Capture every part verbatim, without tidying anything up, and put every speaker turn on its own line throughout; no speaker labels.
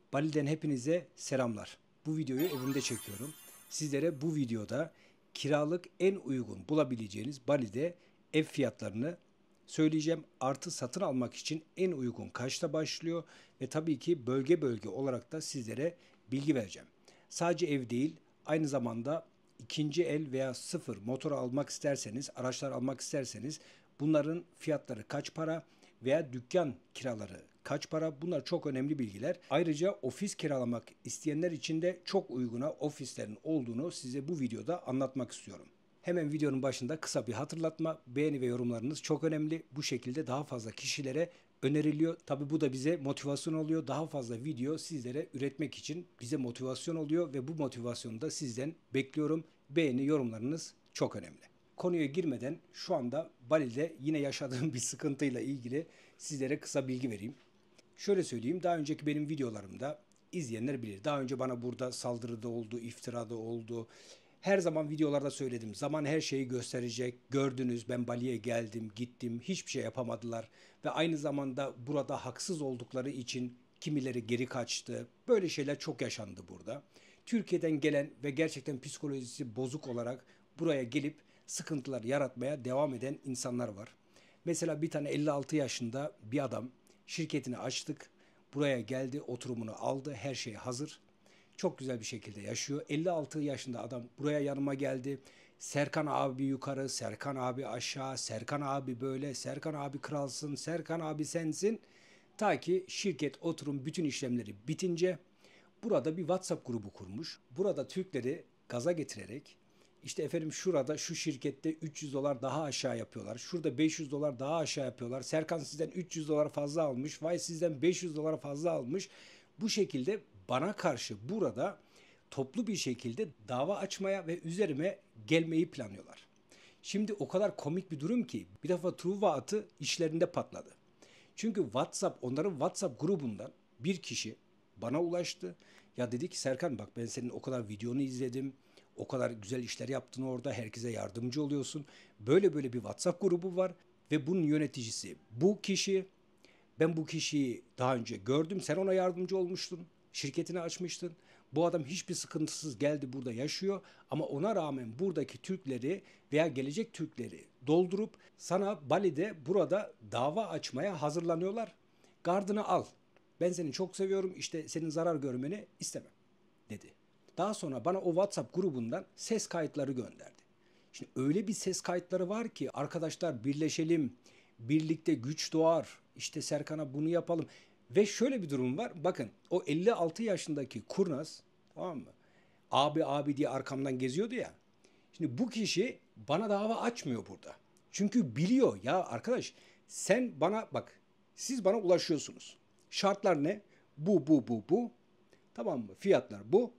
Bali'den hepinize selamlar. Bu videoyu evimde çekiyorum. Sizlere bu videoda kiralık en uygun bulabileceğiniz Bali'de ev fiyatlarını söyleyeceğim. Artı satın almak için en uygun kaçta başlıyor ve tabii ki bölge bölge olarak da sizlere bilgi vereceğim. Sadece ev değil, aynı zamanda ikinci el veya sıfır motor almak isterseniz, araçlar almak isterseniz bunların fiyatları kaç para veya dükkan kiraları kaç para? Bunlar çok önemli bilgiler. Ayrıca ofis kiralamak isteyenler için de çok uyguna ofislerin olduğunu size bu videoda anlatmak istiyorum. Hemen videonun başında kısa bir hatırlatma. Beğeni ve yorumlarınız çok önemli. Bu şekilde daha fazla kişilere öneriliyor. Tabi bu da bize motivasyon oluyor. Daha fazla video sizlere üretmek için bize motivasyon oluyor ve bu motivasyonu da sizden bekliyorum. Beğeni, yorumlarınız çok önemli. Konuya girmeden şu anda Bali'de yine yaşadığım bir sıkıntıyla ilgili sizlere kısa bilgi vereyim. Şöyle söyleyeyim, daha önceki benim videolarımda izleyenler bilir. Daha önce bana burada saldırıda oldu, iftirada oldu. Her zaman videolarda söyledim. Zaman her şeyi gösterecek. Gördünüz, ben Bali'ye geldim, gittim. Hiçbir şey yapamadılar. Ve aynı zamanda burada haksız oldukları için kimileri geri kaçtı. Böyle şeyler çok yaşandı burada. Türkiye'den gelen ve gerçekten psikolojisi bozuk olarak buraya gelip sıkıntılar yaratmaya devam eden insanlar var. Mesela bir tane elli altı yaşında bir adam, şirketini açtık. Buraya geldi, oturumunu aldı, her şey hazır. Çok güzel bir şekilde yaşıyor. elli altı yaşında adam buraya yanıma geldi. Serkan abi yukarı, Serkan abi aşağı, Serkan abi böyle, Serkan abi kralsın, Serkan abi sensin. Ta ki şirket oturum bütün işlemleri bitince burada bir WhatsApp grubu kurmuş. Burada Türkleri gaza getirerek işte efendim şurada şu şirkette üç yüz dolar daha aşağı yapıyorlar. Şurada beş yüz dolar daha aşağı yapıyorlar. Serkan sizden üç yüz dolar fazla almış. Vay sizden beş yüz dolar fazla almış. Bu şekilde bana karşı burada toplu bir şekilde dava açmaya ve üzerime gelmeyi planlıyorlar. Şimdi o kadar komik bir durum ki bir defa Truva atı işlerinde patladı. Çünkü WhatsApp, onların WhatsApp grubundan bir kişi bana ulaştı. Ya dedi ki Serkan bak ben senin o kadar videonu izledim. O kadar güzel işler yaptın orada. Herkese yardımcı oluyorsun. Böyle böyle bir WhatsApp grubu var. Ve bunun yöneticisi bu kişi. Ben bu kişiyi daha önce gördüm. Sen ona yardımcı olmuştun. Şirketini açmıştın. Bu adam hiçbir sıkıntısız geldi burada yaşıyor. Ama ona rağmen buradaki Türkleri veya gelecek Türkleri doldurup sana Bali'de burada dava açmaya hazırlanıyorlar. Gardını al. Ben seni çok seviyorum. İşte senin zarar görmeni istemem dedi. Daha sonra bana o WhatsApp grubundan ses kayıtları gönderdi. Şimdi öyle bir ses kayıtları var ki arkadaşlar birleşelim, birlikte güç doğar, işte Serkan'a bunu yapalım. Ve şöyle bir durum var. Bakın o elli altı yaşındaki kurnaz, tamam mı? Abi abi diye arkamdan geziyordu ya. Şimdi bu kişi bana dava açmıyor burada. Çünkü biliyor ya arkadaş sen bana bak siz bana ulaşıyorsunuz. Şartlar ne? Bu bu bu bu. Tamam mı? Fiyatlar bu.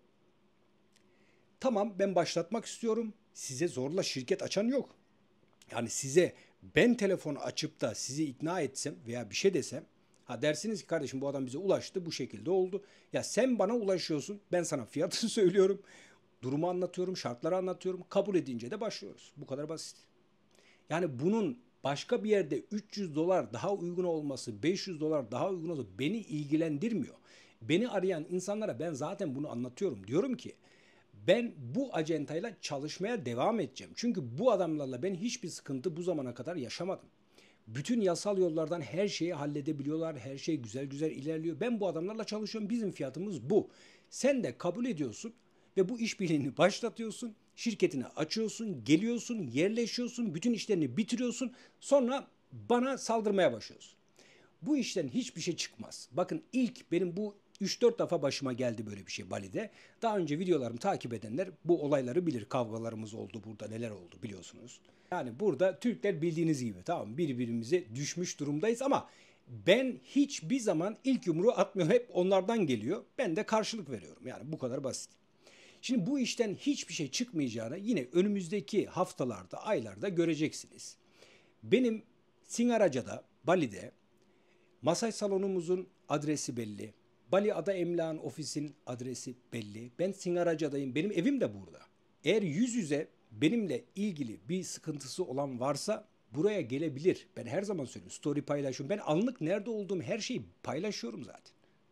Tamam ben başlatmak istiyorum. Size zorla şirket açan yok. Yani size ben telefonu açıp da sizi ikna etsem veya bir şey desem ha dersiniz ki kardeşim bu adam bize ulaştı bu şekilde oldu. Ya sen bana ulaşıyorsun ben sana fiyatını söylüyorum. Durumu anlatıyorum, şartları anlatıyorum. Kabul edince de başlıyoruz. Bu kadar basit. Yani bunun başka bir yerde üç yüz dolar daha uygun olması, beş yüz dolar daha uygun olması beni ilgilendirmiyor. Beni arayan insanlara ben zaten bunu anlatıyorum. Diyorum ki ben bu acentayla çalışmaya devam edeceğim. Çünkü bu adamlarla ben hiçbir sıkıntı bu zamana kadar yaşamadım. Bütün yasal yollardan her şeyi halledebiliyorlar. Her şey güzel güzel ilerliyor. Ben bu adamlarla çalışıyorum. Bizim fiyatımız bu. Sen de kabul ediyorsun ve bu işbirliğini başlatıyorsun. Şirketini açıyorsun, geliyorsun, yerleşiyorsun, bütün işlerini bitiriyorsun. Sonra bana saldırmaya başlıyorsun. Bu işten hiçbir şey çıkmaz. Bakın ilk benim bu üç dört defa başıma geldi böyle bir şey Bali'de. Daha önce videolarımı takip edenler bu olayları bilir. Kavgalarımız oldu burada neler oldu biliyorsunuz. Yani burada Türkler bildiğiniz gibi tamam birbirimize düşmüş durumdayız ama ben hiçbir zaman ilk yumruğu atmıyorum. Hep onlardan geliyor. Ben de karşılık veriyorum. Yani bu kadar basit. Şimdi bu işten hiçbir şey çıkmayacağını yine önümüzdeki haftalarda, aylarda göreceksiniz. Benim Singaraca'da, Bali'de masaj salonumuzun adresi belli. Bali Ada Emlak'ın ofisin adresi belli. Ben Singaraca'dayım. Benim evim de burada. Eğer yüz yüze benimle ilgili bir sıkıntısı olan varsa buraya gelebilir. Ben her zaman söylüyorum. Story paylaşıyorum. Ben anlık nerede olduğum her şeyi paylaşıyorum zaten.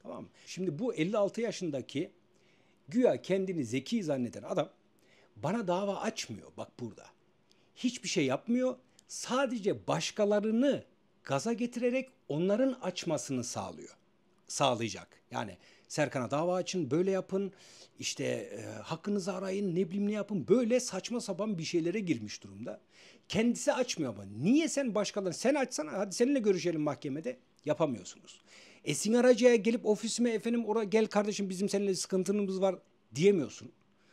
Tamam mı? Şimdi bu elli altı yaşındaki güya kendini zeki zanneden adam bana dava açmıyor bak burada. Hiçbir şey yapmıyor. Sadece başkalarını gaza getirerek onların açmasını sağlıyor. Sağlayacak. Yani Serkan'a dava açın, böyle yapın, işte e, hakkınızı arayın, ne bileyim ne yapın. Böyle saçma sapan bir şeylere girmiş durumda. Kendisi açmıyor ama. Niye sen başkalarını, sen açsana, hadi seninle görüşelim mahkemede. Yapamıyorsunuz. Esin Aracı'ya gelip ofisime efendim oraya gel kardeşim bizim seninle sıkıntımız var diyemiyorsun.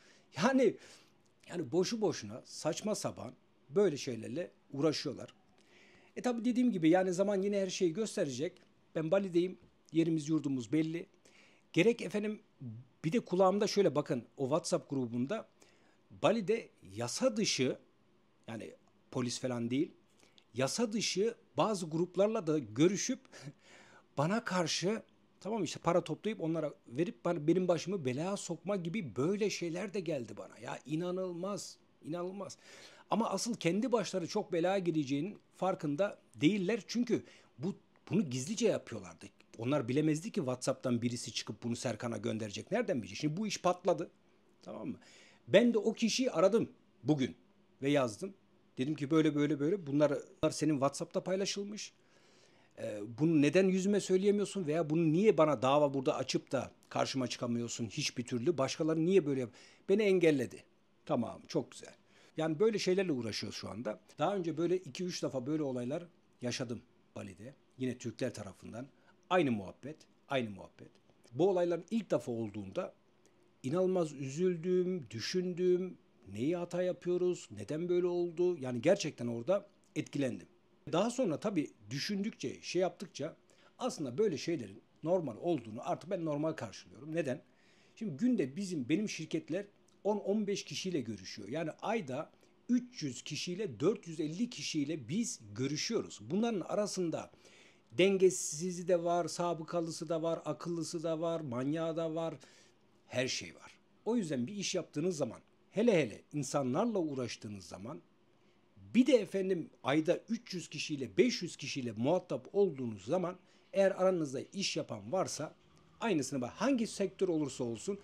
Yani yani boşu boşuna saçma sapan böyle şeylerle uğraşıyorlar. E tabi dediğim gibi yani zaman yine her şeyi gösterecek. Ben Bali'deyim. Yerimiz yurdumuz belli. Gerek efendim bir de kulağımda şöyle bakın o WhatsApp grubunda Bali'de yasa dışı yani polis falan değil yasa dışı bazı gruplarla da görüşüp bana karşı tamam işte para toplayıp onlara verip bana, benim başımı belaya sokma gibi böyle şeyler de geldi bana. Ya inanılmaz, inanılmaz. Ama asıl kendi başları çok belaya gireceğinin farkında değiller. Çünkü bu bunu gizlice yapıyorlardı. Onlar bilemezdi ki WhatsApp'tan birisi çıkıp bunu Serkan'a gönderecek. Nereden bilecek? Şimdi bu iş patladı. Tamam mı? Ben de o kişiyi aradım bugün ve yazdım. Dedim ki böyle böyle böyle bunlar senin WhatsApp'ta paylaşılmış. Ee, bunu neden yüzüme söyleyemiyorsun veya bunu niye bana dava burada açıp da karşıma çıkamıyorsun hiçbir türlü? Başkaları niye böyle yap? Beni engelledi. Tamam, çok güzel. Yani böyle şeylerle uğraşıyoruz şu anda. Daha önce böyle iki üç defa böyle olaylar yaşadım Bali'de. Yine Türkler tarafından. Aynı muhabbet, aynı muhabbet. Bu olayların ilk defa olduğunda inanılmaz üzüldüm, düşündüm. Neyi hata yapıyoruz? Neden böyle oldu? Yani gerçekten orada etkilendim. Daha sonra tabii düşündükçe, şey yaptıkça aslında böyle şeylerin normal olduğunu artık ben normal karşılıyorum. Neden? Şimdi günde bizim benim şirketler on on beş kişiyle görüşüyor. Yani ayda üç yüz kişiyle dört yüz elli kişiyle biz görüşüyoruz. Bunların arasında dengesizi de var, sabıkalısı da var, akıllısı da var, manyağı da var. Her şey var. O yüzden bir iş yaptığınız zaman, hele hele insanlarla uğraştığınız zaman bir de efendim ayda üç yüz kişiyle beş yüz kişiyle muhatap olduğunuz zaman eğer aranızda iş yapan varsa aynısını bak hangi sektör olursa olsun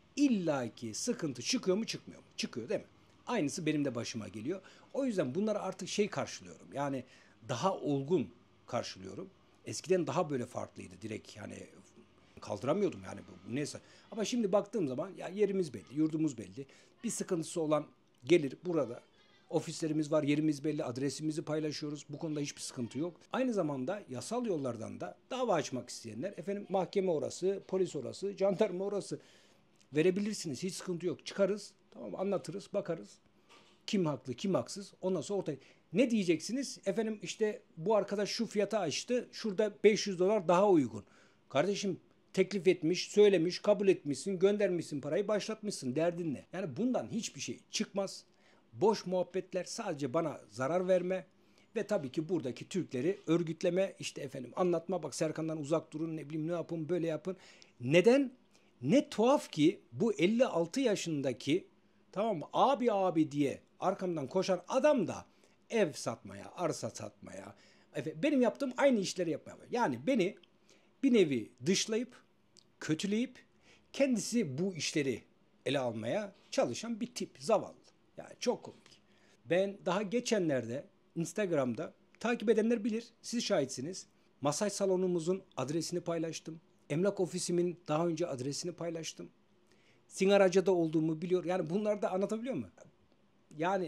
illaki sıkıntı çıkıyor mu çıkmıyor mu? Çıkıyor değil mi? Aynısı benim de başıma geliyor. O yüzden bunları artık şey karşılıyorum. Yani daha olgun karşılıyorum. Eskiden daha böyle farklıydı direkt yani kaldıramıyordum yani bu neyse. Ama şimdi baktığım zaman ya yerimiz belli, yurdumuz belli. Bir sıkıntısı olan gelir burada. Ofislerimiz var, yerimiz belli, adresimizi paylaşıyoruz. Bu konuda hiçbir sıkıntı yok. Aynı zamanda yasal yollardan da dava açmak isteyenler, efendim mahkeme orası, polis orası, jandarma orası verebilirsiniz. Hiç sıkıntı yok. Çıkarız, tamam anlatırız, bakarız. Kim haklı, kim haksız. Ondan sonra ortaya. Ne diyeceksiniz? Efendim işte bu arkadaş şu fiyata açtı. Şurada beş yüz dolar daha uygun. Kardeşim teklif etmiş, söylemiş, kabul etmişsin, göndermişsin parayı, başlatmışsın. Derdin ne? Yani bundan hiçbir şey çıkmaz. Boş muhabbetler, sadece bana zarar verme ve tabii ki buradaki Türkleri örgütleme, işte efendim anlatma, bak Serkan'dan uzak durun, ne bileyim ne yapın, böyle yapın. Neden? Ne tuhaf ki bu elli altı yaşındaki tamam mı abi abi diye arkamdan koşan adam da ev satmaya, arsa satmaya, efendim, benim yaptığım aynı işleri yapmaya. Yani beni bir nevi dışlayıp, kötüleyip kendisi bu işleri ele almaya çalışan bir tip, zavallı. Yani çok komik. Ben daha geçenlerde Instagram'da takip edenler bilir, siz şahitsiniz. Masaj salonumuzun adresini paylaştım. Emlak ofisimin daha önce adresini paylaştım. Singaraca'da olduğumu biliyor. Yani bunları da anlatabiliyor mu? Yani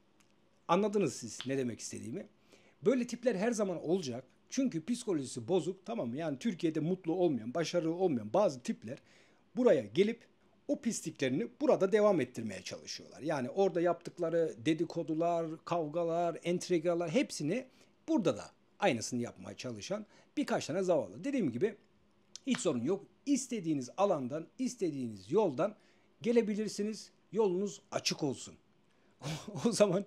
anladınız siz ne demek istediğimi. Böyle tipler her zaman olacak. Çünkü psikolojisi bozuk, tamam mı? Yani Türkiye'de mutlu olmayan, başarılı olmayan bazı tipler buraya gelip o pisliklerini burada devam ettirmeye çalışıyorlar. Yani orada yaptıkları dedikodular, kavgalar, entrigalar hepsini burada da aynısını yapmaya çalışan birkaç tane zavallı. Dediğim gibi hiç sorun yok. İstediğiniz alandan, istediğiniz yoldan gelebilirsiniz. Yolunuz açık olsun. O zaman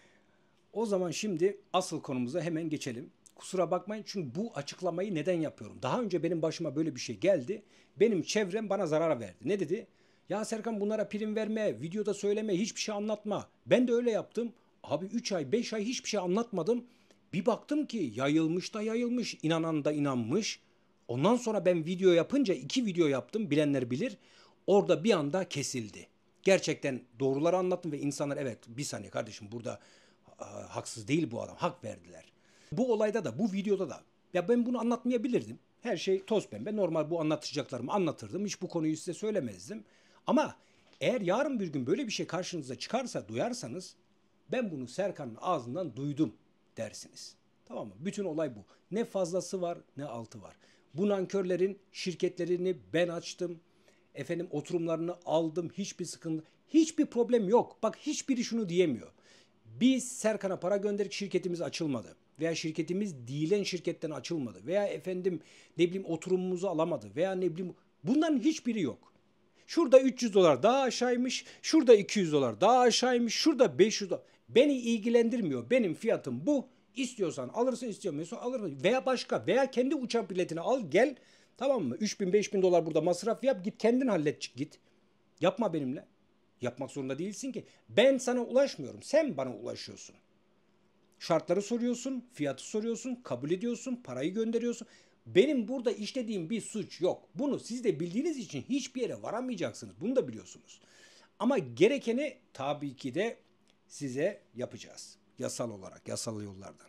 o zaman şimdi asıl konumuza hemen geçelim. Kusura bakmayın çünkü bu açıklamayı neden yapıyorum? Daha önce benim başıma böyle bir şey geldi. Benim çevrem bana zarar verdi. Ne dedi? Ya Serkan bunlara prim verme, videoda söyleme, hiçbir şey anlatma. Ben de öyle yaptım. Abi üç ay, beş ay hiçbir şey anlatmadım. Bir baktım ki yayılmış da yayılmış, inanan da inanmış. Ondan sonra ben video yapınca, iki video yaptım, bilenler bilir. Orada bir anda kesildi. Gerçekten doğruları anlattım ve insanlar evet bir saniye kardeşim burada a, haksız değil bu adam, hak verdiler. Bu olayda da, bu videoda da ya ben bunu anlatmayabilirdim. Her şey toz pembe, normal bu anlatacaklarımı anlatırdım. Hiç bu konuyu size söylemezdim. Ama eğer yarın bir gün böyle bir şey karşınıza çıkarsa, duyarsanız ben bunu Serkan'ın ağzından duydum dersiniz. Tamam mı? Bütün olay bu. Ne fazlası var ne altı var. Bu nankörlerin şirketlerini ben açtım. Efendim oturumlarını aldım. Hiçbir sıkıntı, hiçbir problem yok. Bak hiçbiri şunu diyemiyor. Biz Serkan'a para gönderdik, şirketimiz açılmadı. Veya şirketimiz değilen şirketten açılmadı. Veya efendim ne bileyim oturumumuzu alamadı. Veya ne bileyim bunların hiçbiri yok. Şurada üç yüz dolar daha aşağıymış. Şurada iki yüz dolar daha aşağıymış. Şurada beş yüz dolar. Beni ilgilendirmiyor. Benim fiyatım bu. İstiyorsan alırsın, istemiyorsan alırsın. Veya başka. Veya kendi uçak biletini al gel. Tamam mı? üç bin beş bin dolar burada masraf yap. Git kendin hallet git. Yapma benimle. Yapmak zorunda değilsin ki. Ben sana ulaşmıyorum. Sen bana ulaşıyorsun. Şartları soruyorsun. Fiyatı soruyorsun. Kabul ediyorsun. Parayı gönderiyorsun. Benim burada işlediğim bir suç yok. Bunu siz de bildiğiniz için hiçbir yere varamayacaksınız. Bunu da biliyorsunuz. Ama gerekeni tabii ki de size yapacağız. Yasal olarak, yasal yollardan.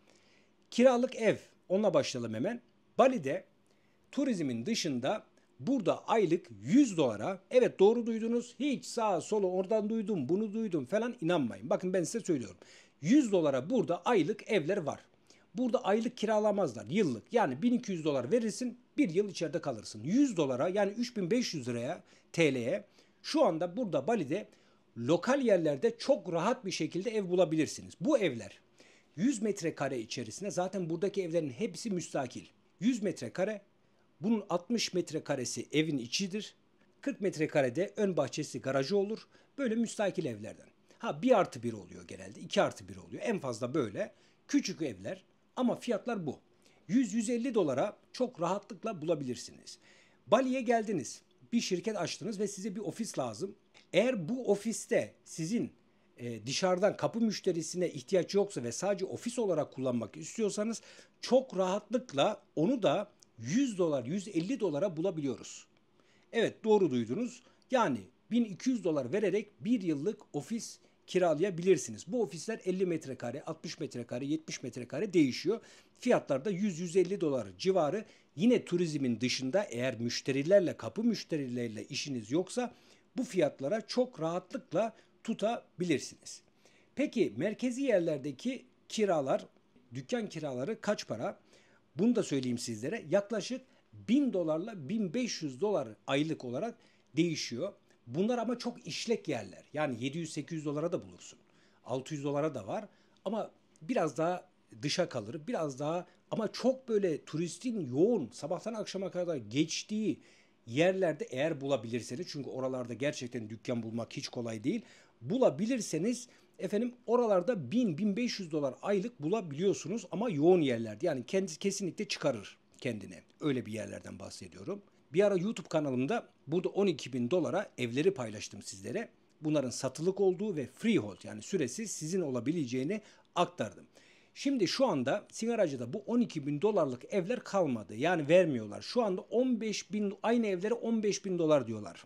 Kiralık ev. Onunla başlayalım hemen. Bali'de turizmin dışında burada aylık yüz dolara, evet doğru duydunuz, hiç sağa sola oradan duydum bunu duydum falan inanmayın. Bakın ben size söylüyorum. yüz dolara burada aylık evler var. Burada aylık kiralamazlar, yıllık. Yani bin iki yüz dolar verirsin, bir yıl içeride kalırsın. yüz dolara yani üç bin beş yüz liraya, T L'ye şu anda burada Bali'de lokal yerlerde çok rahat bir şekilde ev bulabilirsiniz. Bu evler yüz metrekare içerisinde, zaten buradaki evlerin hepsi müstakil. yüz metrekare, bunun altmış metrekaresi evin içidir. kırk metrekarede ön bahçesi, garajı olur. Böyle müstakil evlerden. Ha bir artı bir oluyor genelde, iki artı bir oluyor. En fazla böyle küçük evler ama fiyatlar bu. yüz yüz elli dolara çok rahatlıkla bulabilirsiniz. Bali'ye geldiniz, bir şirket açtınız ve size bir ofis lazım. Eğer bu ofiste sizin e, dışarıdan kapı müşterisine ihtiyaç yoksa ve sadece ofis olarak kullanmak istiyorsanız çok rahatlıkla onu da yüz dolar, yüz elli dolara bulabiliyoruz. Evet doğru duydunuz. Yani bin iki yüz dolar vererek bir yıllık ofis kiralayabilirsiniz. Bu ofisler elli metrekare, altmış metrekare, yetmiş metrekare değişiyor. Fiyatlar da yüz yüz elli dolar civarı. Yine turizmin dışında eğer müşterilerle, kapı müşterileriyle işiniz yoksa bu fiyatlara çok rahatlıkla tutabilirsiniz. Peki merkezi yerlerdeki kiralar, dükkan kiraları kaç para? Bunu da söyleyeyim sizlere. Yaklaşık bin dolarla bin beş yüz dolar aylık olarak değişiyor. Bunlar ama çok işlek yerler. Yani yedi yüz sekiz yüz dolara da bulursun. altı yüz dolara da var. Ama biraz daha dışa kalır. Biraz daha ama çok böyle turistin yoğun sabahtan akşama kadar geçtiği yerlerde eğer bulabilirseniz, çünkü oralarda gerçekten dükkan bulmak hiç kolay değil. Bulabilirseniz efendim oralarda bin bin beş yüz dolar aylık bulabiliyorsunuz ama yoğun yerlerde. Yani kendisi kesinlikle çıkarır kendine. Öyle bir yerlerden bahsediyorum. Bir ara YouTube kanalımda burada on iki bin dolara evleri paylaştım sizlere. Bunların satılık olduğu ve freehold yani süresiz sizin olabileceğini aktardım. Şimdi şu anda Sigaracı'da bu on iki bin dolarlık evler kalmadı. Yani vermiyorlar. Şu anda on beş bin, aynı evlere on beş bin dolar diyorlar.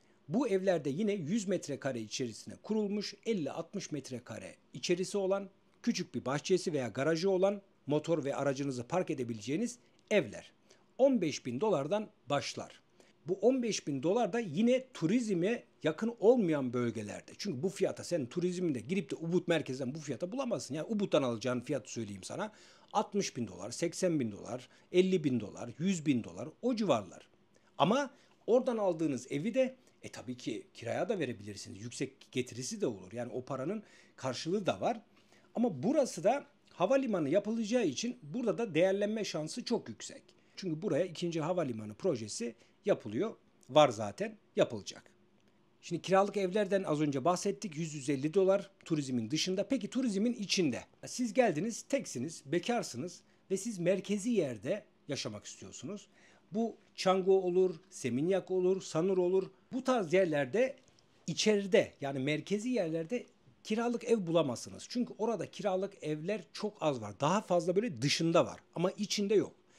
Bu evlerde yine yüz metrekare içerisine kurulmuş, elli altmış metrekare içerisi olan, küçük bir bahçesi veya garajı olan, motor ve aracınızı park edebileceğiniz evler. on beş bin dolardan başlar. Bu on beş bin dolar da yine turizme yakın olmayan bölgelerde. Çünkü bu fiyata sen turizmde girip de Ubud merkezden bu fiyata bulamazsın. Yani Ubud'dan alacağın fiyatı söyleyeyim sana. altmış bin dolar, seksen bin dolar, elli bin dolar, yüz bin dolar o civarlar. Ama oradan aldığınız evi de e tabii ki kiraya da verebilirsiniz. Yüksek getirisi de olur. Yani o paranın karşılığı da var. Ama burası da havalimanı yapılacağı için burada da değerlenme şansı çok yüksek. Çünkü buraya ikinci havalimanı projesi yapılıyor. Var zaten, yapılacak. Şimdi kiralık evlerden az önce bahsettik. yüz yüz elli dolar turizmin dışında. Peki turizmin içinde? Siz geldiniz, teksiniz, bekarsınız ve siz merkezi yerde yaşamak istiyorsunuz. Bu Canggu olur, Seminyak olur, Sanur olur. Bu tarz yerlerde içeride yani merkezi yerlerde kiralık ev bulamazsınız. Çünkü orada kiralık evler çok az var. Daha fazla böyle dışında var ama içinde yok.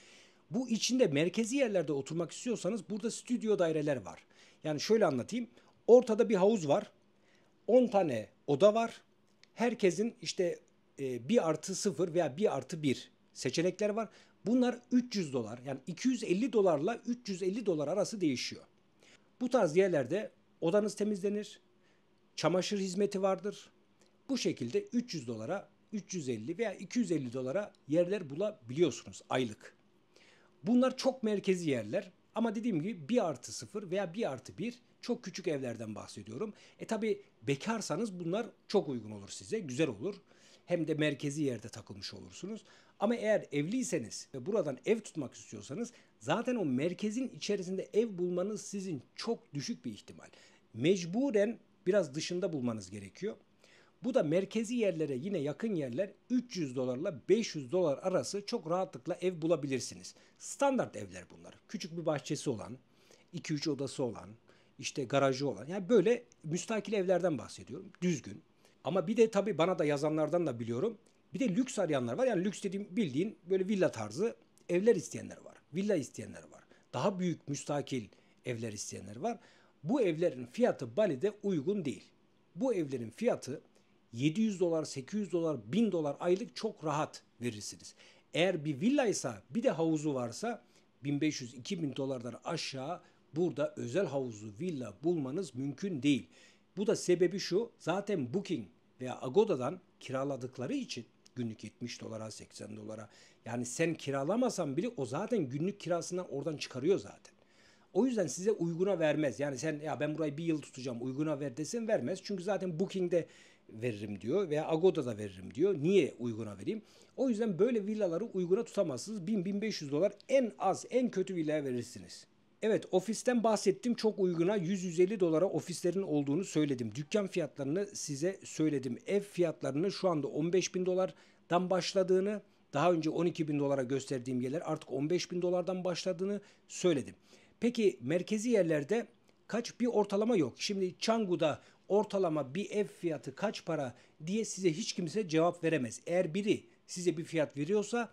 Bu içinde merkezi yerlerde oturmak istiyorsanız burada stüdyo daireler var. Yani şöyle anlatayım. Ortada bir havuz var. on tane oda var. Herkesin işte e, bir artı sıfır veya bir artı bir seçenekler var. Bunlar üç yüz dolar, yani iki yüz elli dolarla üç yüz elli dolar arası değişiyor. Bu tarz yerlerde odanız temizlenir, çamaşır hizmeti vardır. Bu şekilde üç yüz dolara, üç yüz elli veya iki yüz elli dolara yerler bulabiliyorsunuz aylık. Bunlar çok merkezi yerler. Ama dediğim gibi bir artı sıfır veya bir artı bir çok küçük evlerden bahsediyorum. E tabi bekarsanız bunlar çok uygun olur size. Güzel olur. Hem de merkezi yerde takılmış olursunuz. Ama eğer evliyseniz ve buradan ev tutmak istiyorsanız zaten o merkezin içerisinde ev bulmanız sizin çok düşük bir ihtimal. Mecburen biraz dışında bulmanız gerekiyor. Bu da merkezi yerlere yine yakın yerler üç yüz dolarla beş yüz dolar arası çok rahatlıkla ev bulabilirsiniz. Standart evler bunlar. Küçük bir bahçesi olan, iki üç odası olan, işte garajı olan. Yani böyle müstakil evlerden bahsediyorum. Düzgün. Ama bir de tabii bana da yazanlardan da biliyorum. Bir de lüks arayanlar var. Yani lüks dediğim bildiğin böyle villa tarzı evler isteyenler var. Villa isteyenler var. Daha büyük müstakil evler isteyenler var. Bu evlerin fiyatı Bali'de uygun değil. Bu evlerin fiyatı yedi yüz dolar, sekiz yüz dolar, bin dolar aylık çok rahat verirsiniz. Eğer bir villaysa bir de havuzu varsa bin beş yüz iki bin dolardan aşağı burada özel havuzlu villa bulmanız mümkün değil. Bu da sebebi şu: zaten Booking veya Agoda'dan kiraladıkları için günlük yetmiş dolara, seksen dolara, yani sen kiralamasan bile o zaten günlük kirasından oradan çıkarıyor zaten. O yüzden size uyguna vermez. Yani sen ya ben burayı bir yıl tutacağım uyguna ver desen vermez. Çünkü zaten Booking'de veririm diyor veya Agoda'da veririm diyor. Niye uyguna vereyim? O yüzden böyle villaları uyguna tutamazsınız. bin bin beş yüz dolar en az, en kötü villaya verirsiniz. Evet, ofisten bahsettim. Çok uyguna yüz yüz elli dolara ofislerin olduğunu söyledim. Dükkan fiyatlarını size söyledim. Ev fiyatlarını şu anda on beş bin dolardan başladığını, daha önce on iki bin dolara gösterdiğim yerler artık on beş bin dolardan başladığını söyledim. Peki merkezi yerlerde kaç, bir ortalama yok. Şimdi Canggu'da ortalama bir ev fiyatı kaç para diye size hiç kimse cevap veremez. Eğer biri size bir fiyat veriyorsa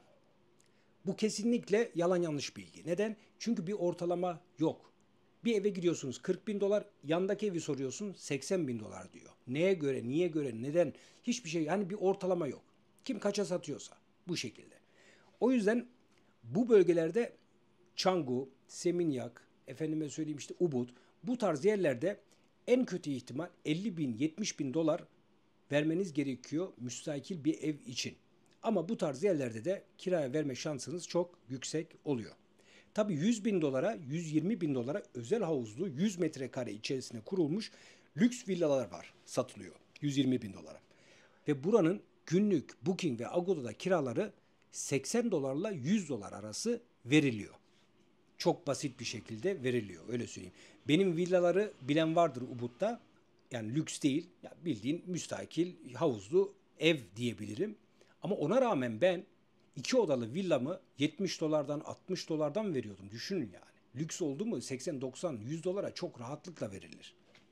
bu kesinlikle yalan yanlış bilgi. Neden? Çünkü bir ortalama yok. Bir eve gidiyorsunuz kırk bin dolar, yandaki evi soruyorsun seksen bin dolar diyor. Neye göre, niye göre, neden? Hiçbir şey, yani bir ortalama yok. Kim kaça satıyorsa bu şekilde. O yüzden bu bölgelerde Canggu, Seminyak, efendime söyleyeyim işte Ubud, bu tarz yerlerde en kötü ihtimal elli bin yetmiş bin dolar vermeniz gerekiyor müstakil bir ev için. Ama bu tarz yerlerde de kiraya verme şansınız çok yüksek oluyor. Tabii yüz bin dolara, yüz yirmi bin dolara özel havuzlu yüz metrekare içerisine kurulmuş lüks villalar var, satılıyor yüz yirmi bin dolara. Ve buranın günlük Booking ve Agoda'da kiraları seksen dolarla yüz dolar arası veriliyor. Çok basit bir şekilde veriliyor, öyle söyleyeyim. Benim villaları bilen vardır Ubud'da. Yani lüks değil, ya bildiğin müstakil havuzlu ev diyebilirim. Ama ona rağmen ben iki odalı villamı yetmiş dolardan altmış dolardan veriyordum. Düşünün yani. Lüks oldu mu seksen doksan yüz dolara çok rahatlıkla verilir.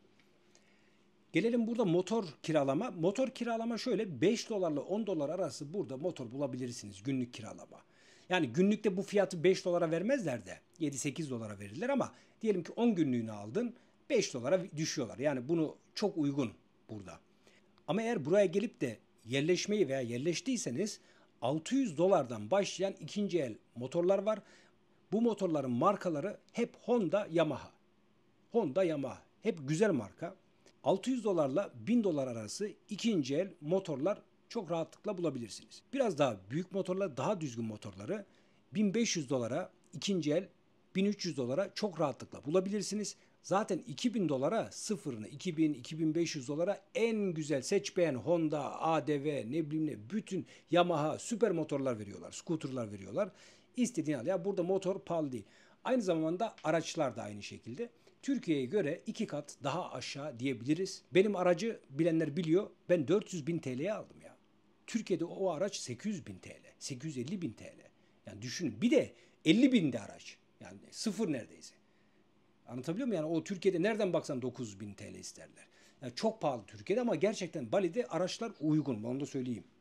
Gelelim burada motor kiralama. Motor kiralama şöyle, beş dolarla on dolar arası burada motor bulabilirsiniz günlük kiralama. Yani günlükte bu fiyatı beş dolara vermezler de yedi sekiz dolara verirler ama diyelim ki on günlüğünü aldın, beş dolara düşüyorlar. Yani bunu çok uygun burada. Ama eğer buraya gelip de yerleşmeyi veya yerleştiyseniz altı yüz dolardan başlayan ikinci el motorlar var. Bu motorların markaları hep Honda, Yamaha. Honda, Yamaha. Hep güzel marka. altı yüz dolarla bin dolar arası ikinci el motorlar çok rahatlıkla bulabilirsiniz. Biraz daha büyük motorlar, daha düzgün motorları bin beş yüz dolara ikinci el, bin üç yüz dolara çok rahatlıkla bulabilirsiniz. Zaten iki bin dolara sıfırını, iki bin iki bin beş yüz dolara en güzel seç beğen Honda, A D V, ne bileyim ne, bütün Yamaha süper motorlar veriyorlar, scooterlar veriyorlar. İstediğini al. Ya burada motor pahalı değil. Aynı zamanda araçlar da aynı şekilde. Türkiye'ye göre iki kat daha aşağı diyebiliriz. Benim aracı bilenler biliyor. Ben dört yüz bin T L'ye aldım ya. Türkiye'de o araç sekiz yüz bin T L, sekiz yüz elli bin T L. Yani düşünün, bir de elli binde araç. Yani sıfır neredeyse. Anlatabiliyor muyum? Yani o Türkiye'de nereden baksan dokuz bin T L isterler. Yani çok pahalı Türkiye'de ama gerçekten Bali'de araçlar uygun. Onu da söyleyeyim.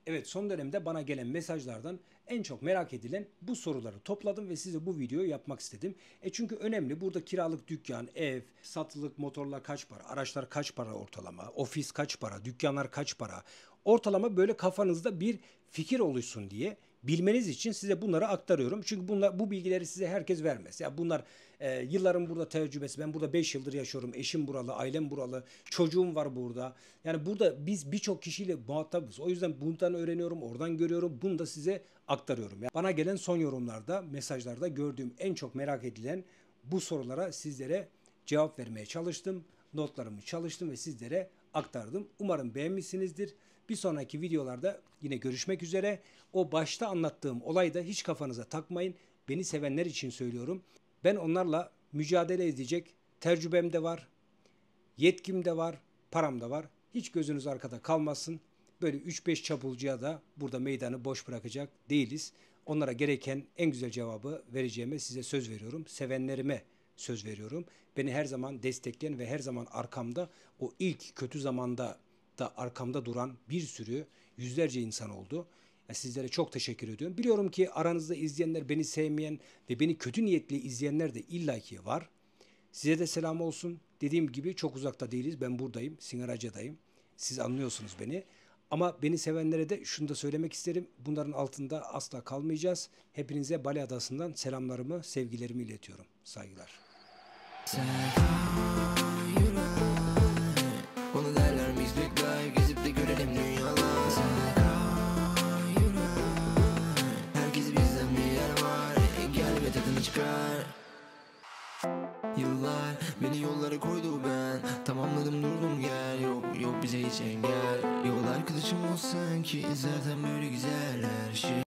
Evet, son dönemde bana gelen mesajlardan en çok merak edilen bu soruları topladım ve size bu videoyu yapmak istedim. E çünkü önemli. Burada kiralık dükkan, ev, satılık motorlar kaç para, araçlar kaç para ortalama, ofis kaç para, dükkanlar kaç para. Ortalama böyle kafanızda bir fikir oluşsun diye bilmeniz için size bunları aktarıyorum. Çünkü bunlar, bu bilgileri size herkes vermez. Ya bunlar e, yılların burada tecrübesi. Ben burada beş yıldır yaşıyorum. Eşim buralı, ailem buralı, çocuğum var burada. Yani burada biz birçok kişiyle muhatabız. O yüzden bundan öğreniyorum, oradan görüyorum. Bunu da size aktarıyorum. Yani bana gelen son yorumlarda, mesajlarda gördüğüm en çok merak edilen bu sorulara sizlere cevap vermeye çalıştım. Notlarımı çalıştım ve sizlere aktardım. Umarım beğenmişsinizdir. Bir sonraki videolarda yine görüşmek üzere. O başta anlattığım olayı da hiç kafanıza takmayın. Beni sevenler için söylüyorum. Ben onlarla mücadele edecek tecrübem de var, yetkim de var, param da var. Hiç gözünüz arkada kalmasın. Böyle üç beş çapulcuya da burada meydanı boş bırakacak değiliz. Onlara gereken en güzel cevabı vereceğime size söz veriyorum. Sevenlerime söz veriyorum. Beni her zaman destekleyen ve her zaman arkamda, o ilk kötü zamanda da arkamda duran bir sürü yüzlerce insan oldu. Yani sizlere çok teşekkür ediyorum. Biliyorum ki aranızda izleyenler, beni sevmeyen ve beni kötü niyetli izleyenler de illaki var. Size de selam olsun. Dediğim gibi çok uzakta değiliz. Ben buradayım. Singaraca'dayım. Siz anlıyorsunuz beni. Ama beni sevenlere de şunu da söylemek isterim. Bunların altında asla kalmayacağız. Hepinize Bali Adası'ndan selamlarımı, sevgilerimi iletiyorum. Saygılar.
Onu derler biz bekler, gezip de görelim dünyalar. Herkes bizden bir yer var, gel ve tadını çıkar. Yıllar beni yollara koydu, ben tamamladım durdum gel. Yok yok bize hiç engel. Yol arkadaşım olsan ki zaten böyle güzel her şey.